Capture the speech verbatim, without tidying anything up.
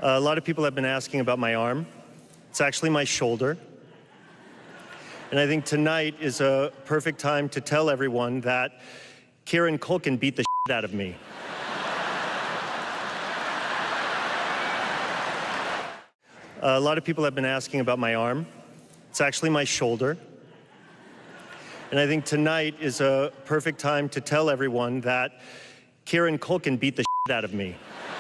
Uh, a lot of people have been asking about my arm. It's actually my shoulder. And I think tonight is a perfect time to tell everyone that Kieran Culkin beat the shit out of me. Uh, a lot of people have been asking about my arm. It's actually my shoulder. And I think tonight is a perfect time to tell everyone that Kieran Culkin beat the shit out of me.